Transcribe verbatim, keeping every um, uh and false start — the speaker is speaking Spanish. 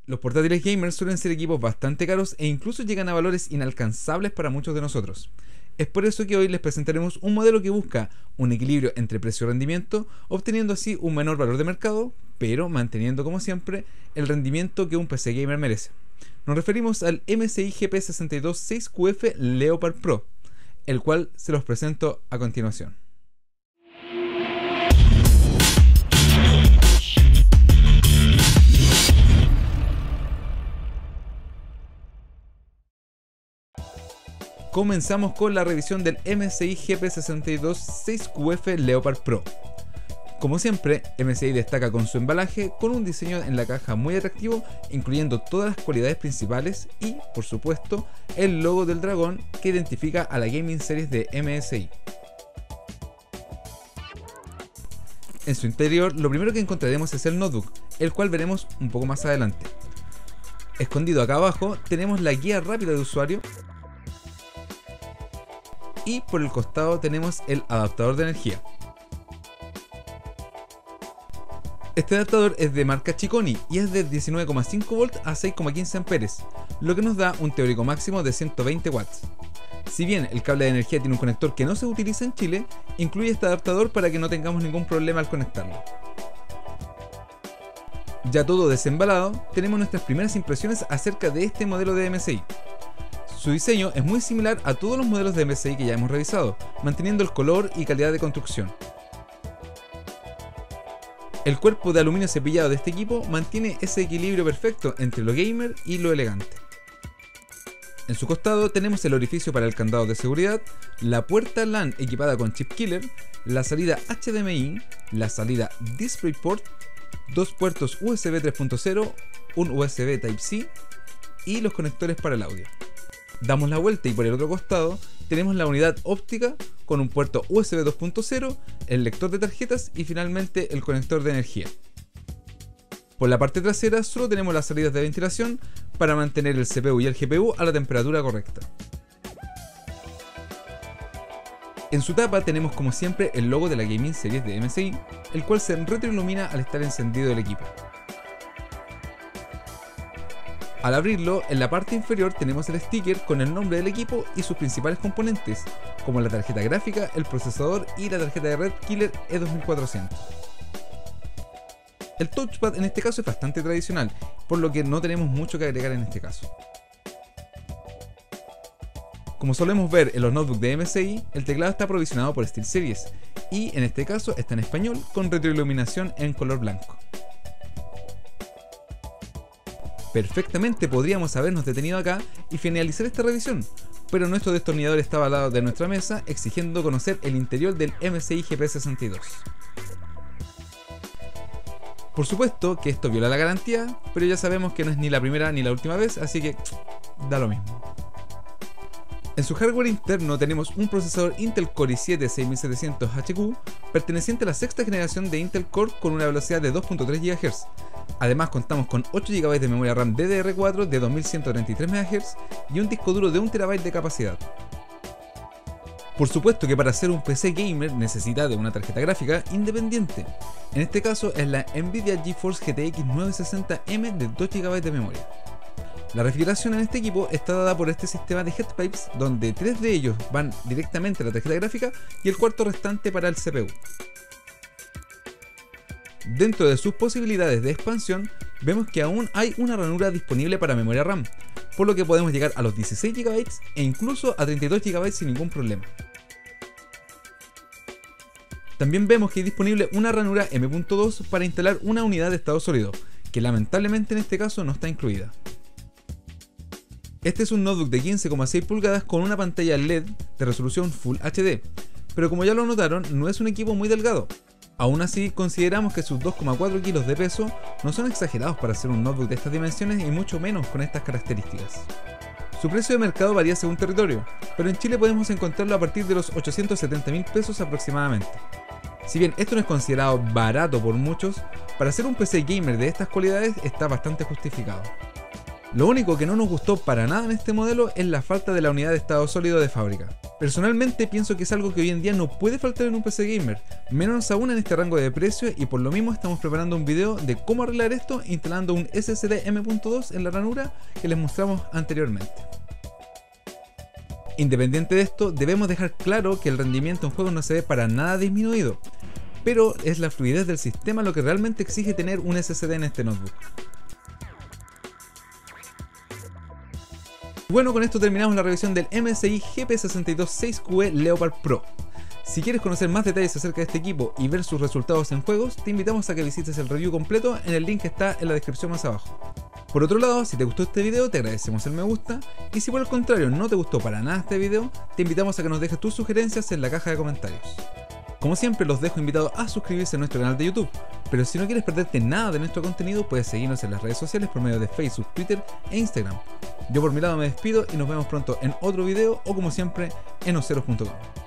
Los portátiles gamers suelen ser equipos bastante caros e incluso llegan a valores inalcanzables para muchos de nosotros. Es por eso que hoy les presentaremos un modelo que busca un equilibrio entre precio y rendimiento, obteniendo así un menor valor de mercado, pero manteniendo como siempre el rendimiento que un P C gamer merece. Nos referimos al M S I G P sesenta y dos seis Q F Leopard Pro, el cual se los presento a continuación. Comenzamos con la revisión del M S I G P sesenta y dos seis Q F Leopard Pro. Como siempre, M S I destaca con su embalaje, con un diseño en la caja muy atractivo, incluyendo todas las cualidades principales y, por supuesto, el logo del dragón que identifica a la Gaming Series de M S I. En su interior, lo primero que encontraremos es el notebook, el cual veremos un poco más adelante. Escondido acá abajo tenemos la guía rápida de usuario, y por el costado tenemos el adaptador de energía. Este adaptador es de marca Chicony y es de diecinueve coma cinco volts a seis coma quince amperes, lo que nos da un teórico máximo de ciento veinte watts. Si bien el cable de energía tiene un conector que no se utiliza en Chile, incluye este adaptador para que no tengamos ningún problema al conectarlo. Ya todo desembalado, tenemos nuestras primeras impresiones acerca de este modelo de M S I. Su diseño es muy similar a todos los modelos de M S I que ya hemos revisado, manteniendo el color y calidad de construcción. El cuerpo de aluminio cepillado de este equipo mantiene ese equilibrio perfecto entre lo gamer y lo elegante. En su costado tenemos el orificio para el candado de seguridad, la puerta LAN equipada con chip killer, la salida H D M I, la salida DisplayPort, dos puertos U S B tres punto cero, un U S B Type-C y los conectores para el audio. Damos la vuelta y por el otro costado tenemos la unidad óptica con un puerto U S B dos punto cero, el lector de tarjetas y finalmente el conector de energía. Por la parte trasera solo tenemos las salidas de ventilación para mantener el C P U y el G P U a la temperatura correcta. En su tapa tenemos como siempre el logo de la Gaming Series de M S I, el cual se retroilumina al estar encendido el equipo. Al abrirlo, en la parte inferior tenemos el sticker con el nombre del equipo y sus principales componentes, como la tarjeta gráfica, el procesador y la tarjeta de red Killer E dos mil cuatrocientos. El touchpad en este caso es bastante tradicional, por lo que no tenemos mucho que agregar en este caso. Como solemos ver en los notebooks de M S I, el teclado está aprovisionado por SteelSeries, y en este caso está en español con retroiluminación en color blanco. Perfectamente podríamos habernos detenido acá y finalizar esta revisión, pero nuestro destornillador estaba al lado de nuestra mesa exigiendo conocer el interior del M S I G P sesenta y dos. Por supuesto que esto viola la garantía, pero ya sabemos que no es ni la primera ni la última vez, así que da lo mismo. En su hardware interno tenemos un procesador Intel Core i siete seis mil setecientos H Q perteneciente a la sexta generación de Intel Core con una velocidad de dos punto tres gigahercios. Además contamos con ocho gigabytes de memoria RAM D D R cuatro de dos mil ciento treinta y tres megahercios y un disco duro de un terabyte de capacidad. Por supuesto que para hacer un P C gamer necesita de una tarjeta gráfica independiente. En este caso es la Nvidia GeForce G T X novecientos sesenta M de dos gigabytes de memoria. La refrigeración en este equipo está dada por este sistema de headpipes, donde tres de ellos van directamente a la tarjeta gráfica y el cuarto restante para el C P U. Dentro de sus posibilidades de expansión, vemos que aún hay una ranura disponible para memoria RAM, por lo que podemos llegar a los dieciséis gigabytes e incluso a treinta y dos gigabytes sin ningún problema. También vemos que hay disponible una ranura M punto dos para instalar una unidad de estado sólido, que lamentablemente en este caso no está incluida. Este es un notebook de quince coma seis pulgadas con una pantalla L E D de resolución Full H D, pero como ya lo notaron, no es un equipo muy delgado. Aún así, consideramos que sus dos coma cuatro kilos de peso no son exagerados para ser un notebook de estas dimensiones y mucho menos con estas características. Su precio de mercado varía según territorio, pero en Chile podemos encontrarlo a partir de los ochocientos setenta mil pesos aproximadamente. Si bien esto no es considerado barato por muchos, para ser un P C gamer de estas cualidades está bastante justificado. Lo único que no nos gustó para nada en este modelo es la falta de la unidad de estado sólido de fábrica. Personalmente pienso que es algo que hoy en día no puede faltar en un P C gamer, menos aún en este rango de precio, y por lo mismo estamos preparando un video de cómo arreglar esto instalando un S S D M punto dos en la ranura que les mostramos anteriormente. Independiente de esto, debemos dejar claro que el rendimiento en juegos no se ve para nada disminuido, pero es la fluidez del sistema lo que realmente exige tener un S S D en este notebook. Bueno, con esto terminamos la revisión del M S I G P seis dos seis Q E Leopard Pro. Si quieres conocer más detalles acerca de este equipo y ver sus resultados en juegos, te invitamos a que visites el review completo en el link que está en la descripción más abajo. Por otro lado, si te gustó este video, te agradecemos el me gusta, y si por el contrario no te gustó para nada este video, te invitamos a que nos dejes tus sugerencias en la caja de comentarios. Como siempre, los dejo invitados a suscribirse a nuestro canal de YouTube, pero si no quieres perderte nada de nuestro contenido, puedes seguirnos en las redes sociales por medio de Facebook, Twitter e Instagram. Yo por mi lado me despido y nos vemos pronto en otro video o como siempre en oceros punto com.